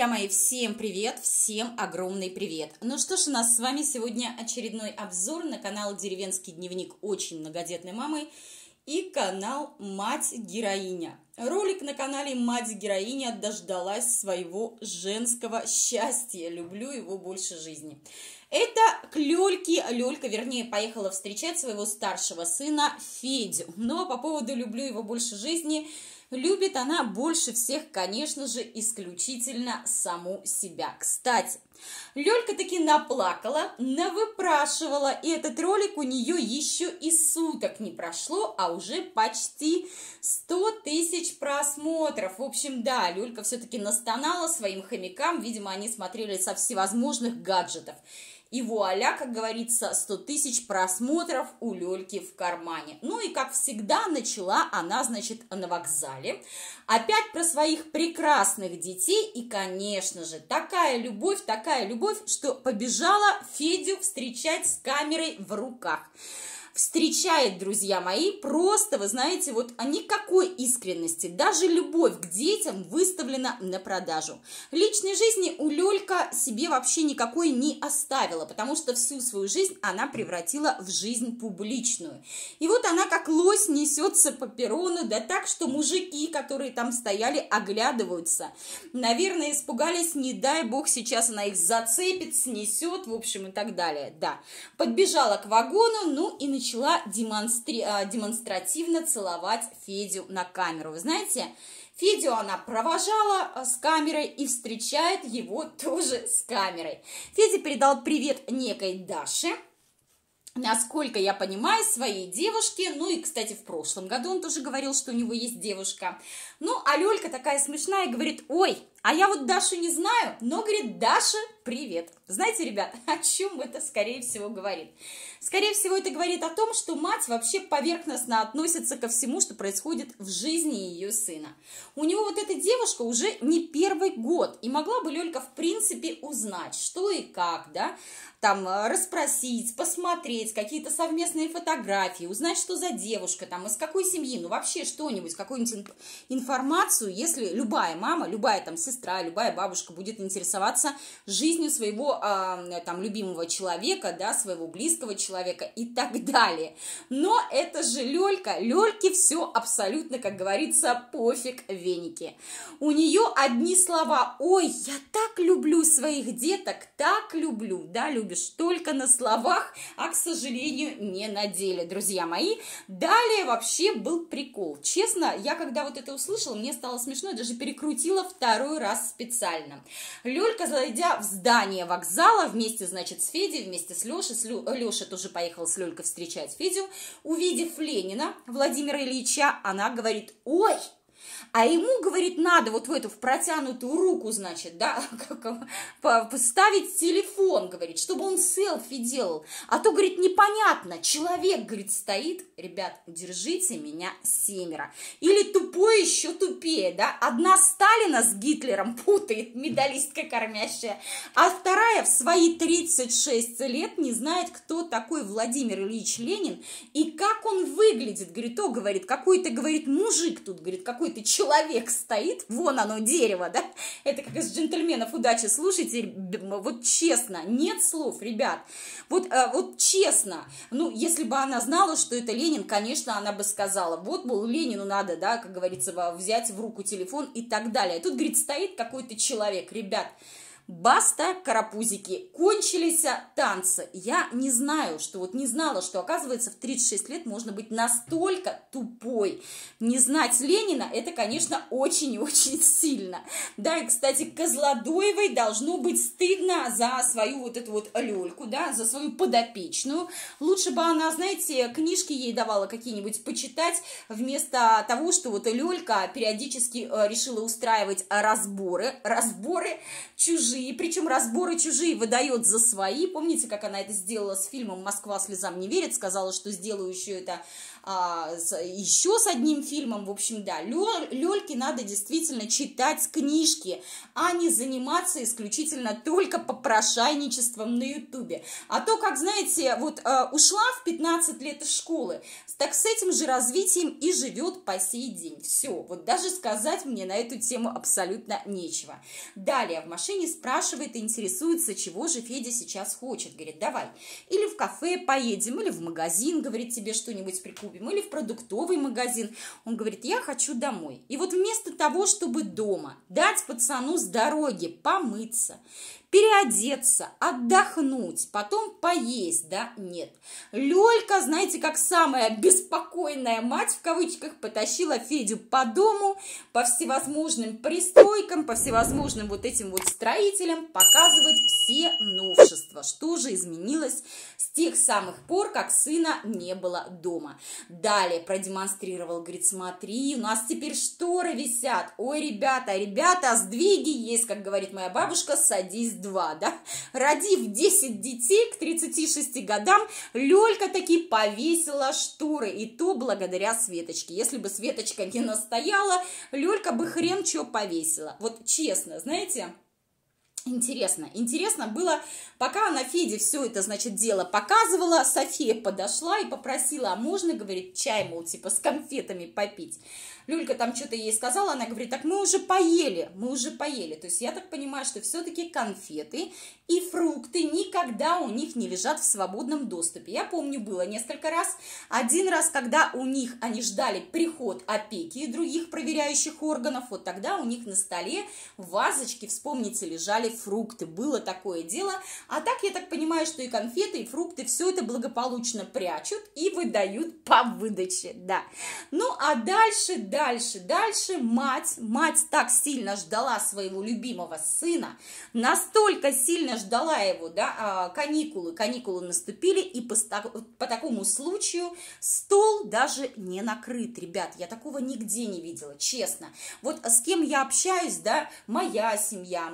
Друзья мои, всем привет, всем огромный привет. Ну что ж, у нас с вами сегодня очередной обзор на канал «Деревенский дневник очень многодетной мамы» и канал «Мать-героиня». Ролик на канале «Мать-героиня» дождалась своего женского счастья. Люблю его больше жизни. Это к Лёльке. Лёлька, вернее, поехала встречать своего старшего сына Федю. Но по поводу «люблю его больше жизни», любит она больше всех, конечно же, исключительно саму себя. Кстати, Лёлька таки наплакала, навыпрашивала, и этот ролик у нее еще и суток не прошло, а уже почти 100 тысяч просмотров. В общем, да, Лёлька все-таки настонала своим хомякам, видимо, они смотрели со всевозможных гаджетов. И вуаля, как говорится, 100 тысяч просмотров у Лёльки в кармане. Ну и, как всегда, начала она, значит, на вокзале. Опять про своих прекрасных детей. И, конечно же, такая любовь, что побежала Федю встречать с камерой в руках. Встречает, друзья мои, просто, вы знаете, вот никакой искренности, даже любовь к детям выставлена на продажу. Личной жизни у Лёлька себе вообще никакой не оставила, потому что всю свою жизнь она превратила в жизнь публичную. И вот она как лось несется по перрону, да так, что мужики, которые там стояли, оглядываются. Наверное, испугались, не дай бог, сейчас она их зацепит, снесет, в общем, и так далее. Да, подбежала к вагону, ну и начала демонстративно целовать Федю на камеру. Вы знаете, Федю она провожала с камерой и встречает его тоже с камерой. Федя передал привет некой Даше, насколько я понимаю, своей девушке. Ну и, кстати, в прошлом году он тоже говорил, что у него есть девушка. Ну, а Лёлька такая смешная говорит: ой, а я вот Дашу не знаю, но, говорит, Даша, привет. Знаете, ребят, о чем это, скорее всего, говорит? Скорее всего, это говорит о том, что мать вообще поверхностно относится ко всему, что происходит в жизни ее сына. У него вот эта девушка уже не первый год, и могла бы Лёлька, в принципе, узнать, что и как, да, там, расспросить, посмотреть какие-то совместные фотографии, узнать, что за девушка, там, из какой семьи, ну, вообще что-нибудь, какую-нибудь информацию, если любая мама, любая там сестра, любая бабушка будет интересоваться жизнью своего там любимого человека, да, своего близкого человека и так далее. Но это же Лёлька. Лёльке все абсолютно, как говорится, пофиг веники. У нее одни слова: ой, я так люблю своих деток, так люблю. Да, любишь только на словах, а, к сожалению, не на деле, друзья мои. Далее вообще был прикол. Честно, я когда вот это услышала, мне стало смешно, я даже перекрутила второй раз специально. Лёлька, зайдя в здание вокзала вместе, значит, с Федей, вместе с Лёшей, Лёша тоже поехал с Лёлькой встречать Федю, увидев Ленина Владимира Ильича, она говорит: ой, а ему, говорит, надо вот в эту, в протянутую руку, значит, да, поставить телефон, говорит, чтобы он селфи делал. А то, говорит, непонятно, человек, говорит, стоит, ребят, держите меня семеро. Или тупой еще тупее, да, одна Сталина с Гитлером путает, медалистка кормящая, а вторая в свои 36 лет не знает, кто такой Владимир Ильич Ленин и как он выглядит. Говорит, о, говорит, какой-то, говорит, мужик тут, говорит, какой-то человек стоит, вон оно, дерево, да, это как из «Джентльменов удачи», слушайте, вот честно, нет слов, ребят, вот честно, ну, если бы она знала, что это Ленин, конечно, она бы сказала, вот, мол, Ленину надо, да, как говорится, взять в руку телефон и так далее, тут, говорит, стоит какой-то человек, ребят. Баста, карапузики, кончились танцы. Я не знаю, что вот не знала, что, оказывается, в 36 лет можно быть настолько тупой. Не знать Ленина, это, конечно, очень и очень сильно. Да, и, кстати, Козлодоевой должно быть стыдно за свою вот эту вот Лёльку, да, за свою подопечную. Лучше бы она, знаете, книжки ей давала какие-нибудь почитать, вместо того, что вот Лёлька периодически решила устраивать разборы чужие чужие, причем разборы чужие выдает за свои. Помните, как она это сделала с фильмом «Москва слезам не верит», сказала, что сделаю еще это еще с одним фильмом. В общем, да, Лёльке надо действительно читать книжки, а не заниматься исключительно только попрошайничеством на ютубе. А то, как, знаете, вот ушла в 15 лет из школы, так с этим же развитием и живет по сей день. Все, вот даже сказать мне на эту тему абсолютно нечего. Далее в машине спрашивает и интересуется, чего же Федя сейчас хочет. Говорит, давай, или в кафе поедем, или в магазин, говорит, тебе что-нибудь прикупим, или в продуктовый магазин. Он говорит, я хочу домой. И вот вместо того, чтобы дома дать пацану с дороги помыться, переодеться, отдохнуть, потом поесть, да, нет. Лёлька, знаете, как самая беспокойная мать, в кавычках, потащила Федю по дому, по всевозможным пристройкам, по всевозможным вот этим вот строителям показывать все новшества. Что же изменилось с тех самых пор, как сына не было дома. Далее продемонстрировал, говорит, смотри, у нас теперь шторы висят. Ой, ребята, сдвиги есть, как говорит моя бабушка, садись 2, да. Родив 10 детей к 36 годам, Лёлька таки повесила шторы, и то благодаря Светочке. Если бы Светочка не настояла, Лёлька бы хрен чё повесила. Вот честно, знаете... Интересно было, пока она Феде все это, значит, дело показывала, София подошла и попросила, а можно, говорит, чай, мол, типа с конфетами попить. Люлька там что-то ей сказала, она говорит, так мы уже поели. То есть я так понимаю, что все-таки конфеты и фрукты никогда у них не лежат в свободном доступе. Я помню, было несколько раз. Один раз, когда у них, они ждали приход опеки и других проверяющих органов, вот тогда у них на столе в вазочке, вспомните, лежали фрукты. Было такое дело. А так, я так понимаю, что и конфеты, и фрукты, все это благополучно прячут и выдают по выдаче, да. Ну, а дальше мать так сильно ждала своего любимого сына, настолько сильно ждала его, да, каникулы наступили, и по такому случаю стол даже не накрыт, ребят, я такого нигде не видела, честно. Вот с кем я общаюсь, да, моя семья,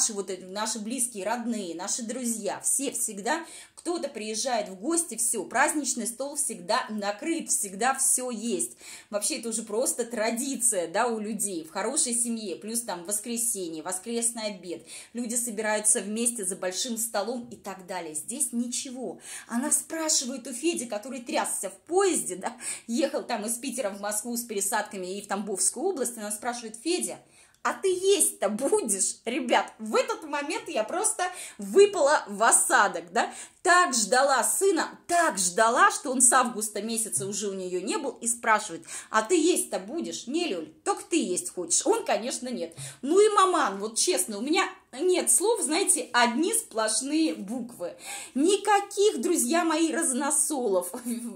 наши близкие, родные, наши друзья, все всегда, кто-то приезжает в гости, все, праздничный стол всегда накрыт, всегда все есть. Вообще это уже просто традиция, да, у людей в хорошей семье, плюс там воскресенье, воскресный обед, люди собираются вместе за большим столом и так далее. Здесь ничего. Она спрашивает у Феди, который трясся в поезде, да, ехал там из Питера в Москву с пересадками и в Тамбовскую область, она спрашивает, Федя, а ты есть-то будешь? Ребят, в этот момент я просто выпала в осадок, да? Так ждала сына, так ждала, что он с августа месяца уже у нее не был, и спрашивает, а ты есть-то будешь? Не, Лёль, только ты есть хочешь. Он, конечно, нет. Ну и маман, вот честно, у меня нет слов, знаете, одни сплошные буквы. Никаких, друзья мои, разносолов,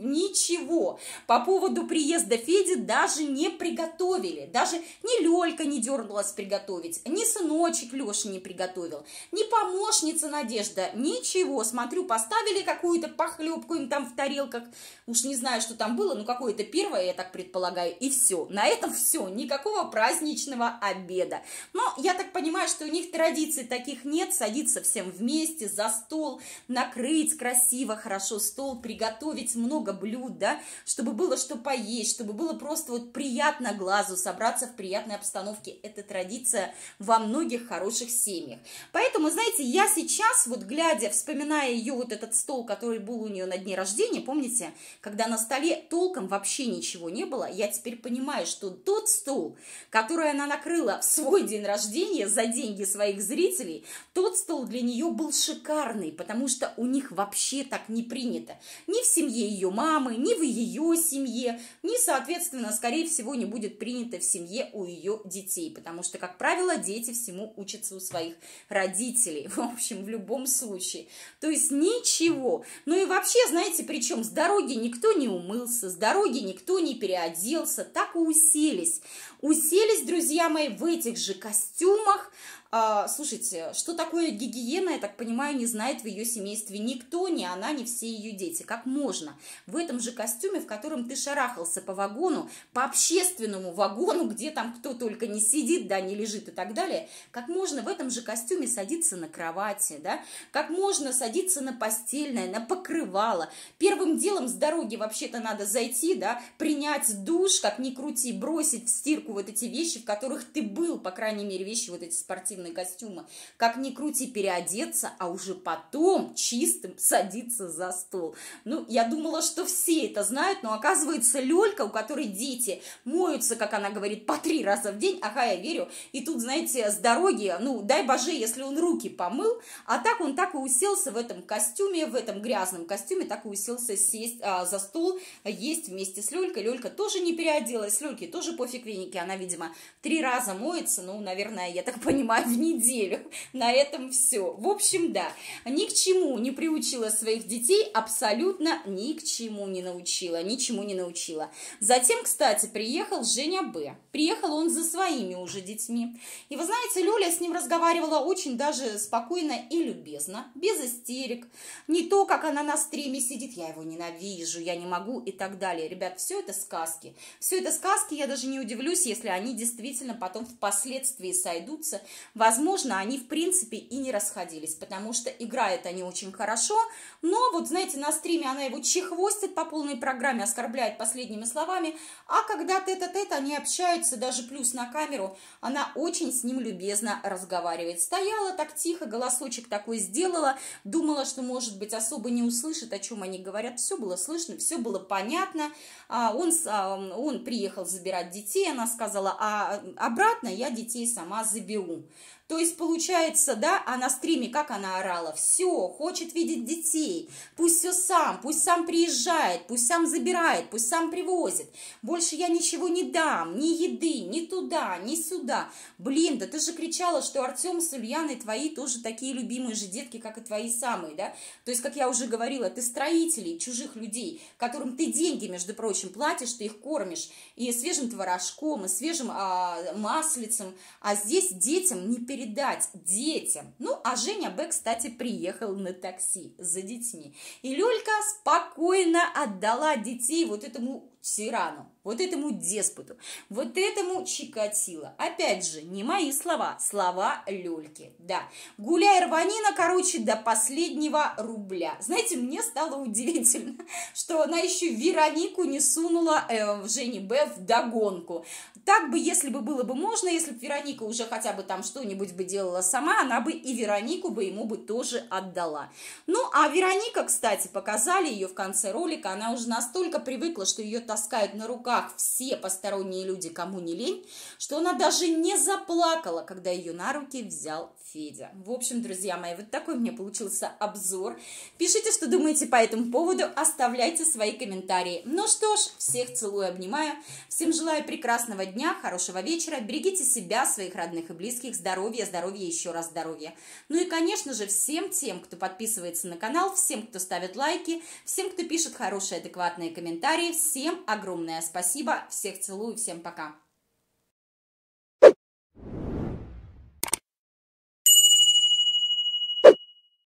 ничего. По поводу приезда Феди даже не приготовили. Даже ни Лёлька не дернулась приготовить, ни сыночек Лёша не приготовил, ни помощница Надежда, ничего. Смотрю, поставили какую-то похлебку им там в тарелках, уж не знаю, что там было, но какое-то первое, я так предполагаю, и все. На этом все, никакого праздничного обеда. Но я так понимаю, что у них традиций таких нет, садиться всем вместе за стол, накрыть красиво, хорошо стол, приготовить много блюд, да, чтобы было что поесть, чтобы было просто вот приятно глазу, собраться в приятной обстановке. Это традиция во многих хороших семьях. Поэтому, знаете, я сейчас, вот глядя, вспоминая ее вот этот стол, который был у нее на дне рождения, помните, когда на столе толком вообще ничего не было, я теперь понимаю, что тот стол, который она накрыла в свой день рождения за деньги своих зрителей, тот стол для нее был шикарный, потому что у них вообще так не принято. Ни в семье ее мамы, ни в ее семье, ни, соответственно, скорее всего, не будет принято в семье у ее детей, потому что, как правило, дети всему учатся у своих родителей, в общем, в любом случае. То есть ничего. Ну и вообще, знаете, причем с дороги никто не умылся, с дороги никто не переоделся, так и уселись. Уселись, друзья мои, в этих же костюмах, Слушайте, что такое гигиена, я так понимаю, не знает в ее семействе никто, ни она, ни все ее дети. Как можно в этом же костюме, в котором ты шарахался по вагону, по общественному вагону, где там кто только не сидит, да, не лежит и так далее, как можно в этом же костюме садиться на кровати, да, как можно садиться на постельное, на покрывало. Первым делом с дороги вообще-то надо зайти, да, принять душ, как ни крути, бросить в стирку вот эти вещи, в которых ты был, по крайней мере, вещи вот эти спортивные костюмы, как ни крути, переодеться, а уже потом чистым садиться за стол. Ну, я думала, что все это знают, но оказывается, Лёлька, у которой дети моются, как она говорит, по 3 раза в день, ага, я верю, и тут, знаете, с дороги, ну, дай боже, если он руки помыл, а так он так и уселся в этом костюме, в этом грязном костюме, так и уселся сесть за стол, есть вместе с Лёлькой. Лёлька тоже не переоделась, Лёльке тоже пофиг веники, она, видимо, 3 раза моется, ну, наверное, я так понимаю, в неделю. На этом все. В общем, да, ни к чему не приучила своих детей, абсолютно ни к чему не научила, ничему не научила. Затем, кстати, приехал Женя Б. Приехал он за своими уже детьми. И вы знаете, Лёля с ним разговаривала очень даже спокойно и любезно, без истерик. Не то, как она на стриме сидит, я его ненавижу, я не могу и так далее. Ребят, все это сказки. Все это сказки, я даже не удивлюсь, если они действительно потом впоследствии сойдутся. Возможно, они, в принципе, и не расходились, потому что играют они очень хорошо, но, вот, знаете, на стриме она его чехвостит по полной программе, оскорбляет последними словами, а когда тет-а-тет они общаются, даже плюс на камеру, она очень с ним любезно разговаривает. Стояла так тихо, голосочек такой сделала, думала, что, может быть, особо не услышит, о чем они говорят. Все было слышно, все было понятно. Он приехал забирать детей, она сказала, а обратно я детей сама заберу. То есть, получается, да, а на стриме как она орала? Все, хочет видеть детей, пусть сам приезжает, пусть сам забирает, пусть сам привозит. Больше я ничего не дам, ни еды, ни туда, ни сюда. Блин, да ты же кричала, что Артем с Ульяной твои тоже такие любимые же детки, как и твои самые, да? То есть, как я уже говорила, ты строителей, чужих людей, которым ты деньги, между прочим, платишь, ты их кормишь и свежим творожком, и свежим маслицем, а здесь детям не передать детям. Ну, а Женя Б, кстати, приехал на такси за детьми. И Лёлька спокойно отдала детей вот этому тирану, вот этому деспоту, вот этому Чикатило. Опять же, не мои слова, слова Лёльки. Да, гуляй рванина, короче, до последнего рубля. Знаете, мне стало удивительно, что она еще Веронику не сунула в Жене Б вдогонку. Так бы, если бы было бы можно, если бы Вероника уже хотя бы там что-нибудь бы делала сама, она бы и Веронику бы ему бы тоже отдала. Ну, а Вероника, кстати, показали ее в конце ролика, она уже настолько привыкла, что ее таскают на руках все посторонние люди, кому не лень, что она даже не заплакала, когда ее на руки взял Федя. В общем, друзья мои, вот такой у меня получился обзор. Пишите, что думаете по этому поводу, оставляйте свои комментарии. Ну что ж, всех целую, обнимаю. Всем желаю прекрасного дня, хорошего вечера. Берегите себя, своих родных и близких. Здоровья, здоровья, еще раз здоровья. Ну и, конечно же, всем тем, кто подписывается на канал, всем, кто ставит лайки, всем, кто пишет хорошие, адекватные комментарии, всем огромное спасибо. Всех целую, всем пока.